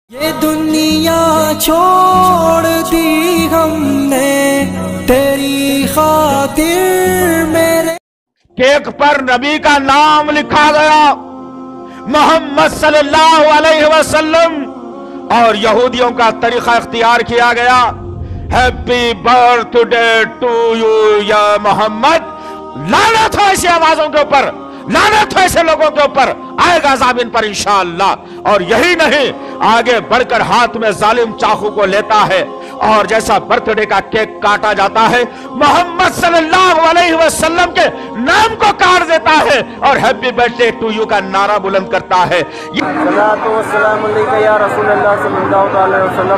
یہ دنیا چھوڑ دی ہم نے تیری خاطر میرے کیک پر نبی کا نام لکھا گیا محمد صلی اللہ علیہ وسلم، اور یہودیوں کا طریقہ اختیار کیا گیا، ہیپی برتھ ڈے ٹو یو یا محمد۔ لعنت ہو ایسی آوازوں کے اوپر، لعنت ہو ایسے لوگوں کے اوپر، آئے گا عذاب ان پر انشاءاللہ۔ اور یہی نہیں، آگے بڑھ کر ہاتھ میں ظالم چاقو کو لیتا ہے اور جیسا برتھ ڈے کا کیک کاٹا جاتا ہے، محمد صلی اللہ علیہ وسلم کے نام کو کاٹ دیتا ہے اور ہیپی برتھ ڈے ٹو یو کا نعرہ بلند کرتا ہے۔ الصلاۃ والسلام علیکہ یا رسول اللہ صلی اللہ علیہ وسلم۔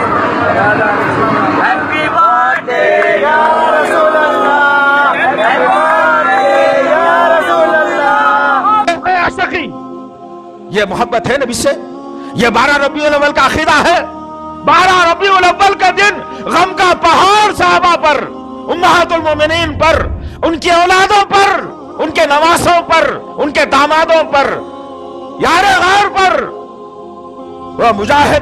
ہیپی برتھ ڈے یا رسول اللہ، ہیپی برتھ ڈے یا رسول اللہ۔ عاشقی، یہ محبت ہے نبی سے، یہ 12 ربیع الاول کا عقیدہ ہے۔ 12 ربیع الاول کا دن غم کا پہاڑ صحابہ پر، امہات المومنین پر، ان کی اولادوں پر، ان کے نواسوں پر، ان کے دامادوں پر، یار غار پر، وہ مجاہد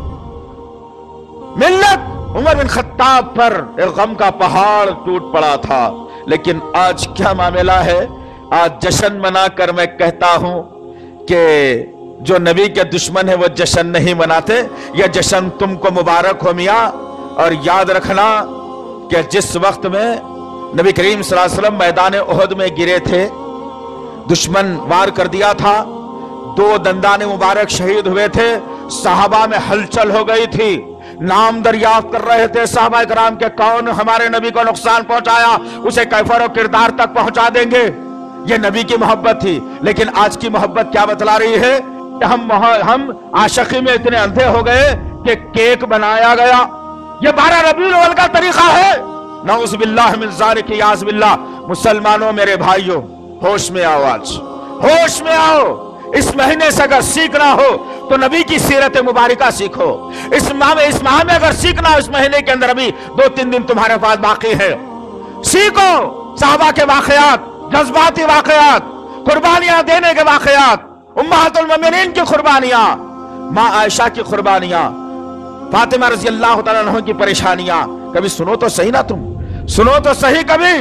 ملت عمر بن خطاب پر ایک غم کا پہاڑ ٹوٹ پڑا تھا۔ لیکن آج کیا معاملہ ہے؟ آج جشن منا کر میں کہتا ہوں کہ جو نبی کے دشمن ہیں وہ جشن نہیں مناتے۔ یہ جشن تم کو مبارک ہو میاں، اور یاد رکھنا کہ جس وقت میں نبی کریم صلی اللہ علیہ وسلم میدان احد میں گرے تھے، دشمن وار کر دیا تھا، 2 دندان مبارک شہید ہوئے تھے، صحابہ میں ہلچل ہو گئی تھی، نام دریافت کر رہے تھے صحابہ کرام کے کون ہمارے نبی کو نقصان پہنچایا، اسے کیفر و کردار تک پہنچا دیں گے۔ یہ نبی کی محبت تھی۔ لیکن آج کی محبت کیا بتلا رہی ہے کہ ہم عاشقی میں اتنے اندھے ہو گئے کہ کیک بنایا گیا۔ یہ 12 ربیع الاول کا طریقہ ہے، نعوذ باللہ من ذالک، یعوذ باللہ۔ مسلمانوں میرے بھائیوں، ہوش میں آؤ، آج ہوش میں آؤ۔ اس مہینے سے اگر سیکھنا ہو تو نبی کی سیرت مبارکہ سیکھو۔ اس ماہ میں اگر سیکھنا ہو، اس مہینے کے اندر ابھی 2-3 دن تمہارے پاس باقی ہے، سیکھو صحابہ کے واقعات، جذباتی واقعات، قربانیاں دینے کے واقعات، امہات المومنین کی قربانیاں، ماں عائشہ کی قربانیاں، فاطمہ رضی اللہ تعالیٰ عنہ کی پریشانیاں۔ کبھی سنو تو صحیح، نہ تم سنو تو صحیح۔ کبھی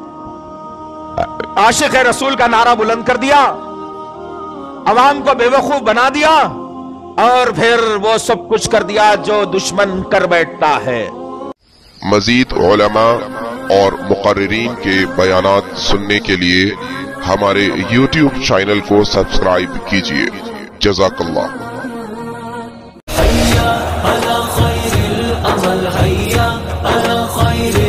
عاشق رسول کا نعرہ بلند کر دیا، عوام کو بے وقوف بنا دیا، اور پھر وہ سب کچھ کر دیا جو دشمن کر بیٹھتا ہے۔ مزید علماء اور مقررین کے بیانات سننے کے لیے ہمارے YouTube چینل کو سبسکرائب کیجیے۔ جزاک اللہ۔ حیا علی خیر العمل، حیا علی خیر